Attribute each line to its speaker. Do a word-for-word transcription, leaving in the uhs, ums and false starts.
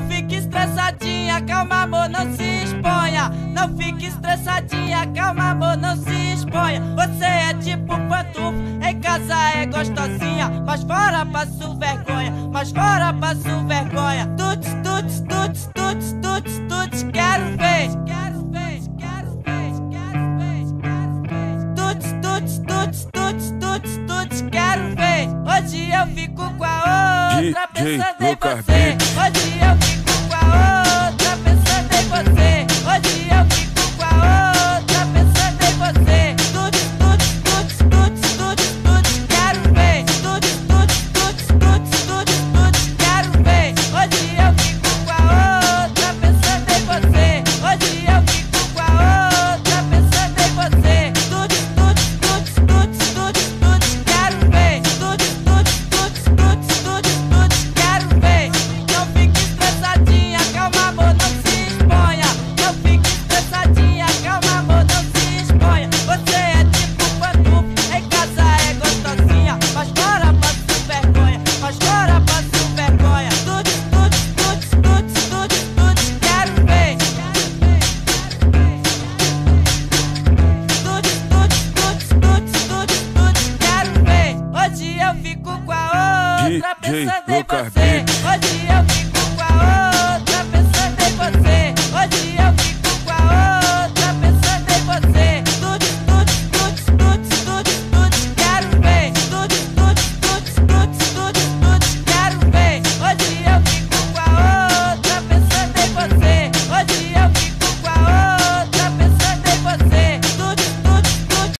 Speaker 1: Não fique estressadinha, calma amor, não se exponha. Não fique estressadinha, calma amor, não se exponha. Você é tipo pantufo, em casa é gostosinha, mas fora passo vergonha, mas fora passo vergonha. Tuts, tuts, tuts, tuts, tuts, tuts, quero ver, quero ver, quero ver, quero ver, quero ver. Tuts, tuts, tuts, tuts, tuts, tuts, quero ver. Hoje eu fico com a outra pensando em você. Hoje eu fico com a outra pensando em você. Hoje eu fico com a outra pensando em você. Tuts, tuts, tuts, tuts, tuts, tuts, quero ver. Tuts, tuts, tuts, tuts, tuts, tuts, quero ver. Hoje eu fico com a outra pensando em você. Hoje eu fico com a outra pensando em você. Tuts, tuts, tuts, tuts, tuts, tuts, quero ver. Tuts, tuts, tuts, tuts, tuts, tuts, quero ver. Não fique estressadinha, calma amor, não se exponha. Não fique estressadinha, calma amor, não se exponha. Você é tipo pantufo, em casa é gostosinha, mas fora passo vergonha, mas fora passo vergonha. Tuts, tuts, tuts, tuts, tuts, tuts, quero ver. Tuts, tuts, tuts, tuts, tuts, tuts, quero ver. Hoje eu fico com a outra pensando em você. Hoje eu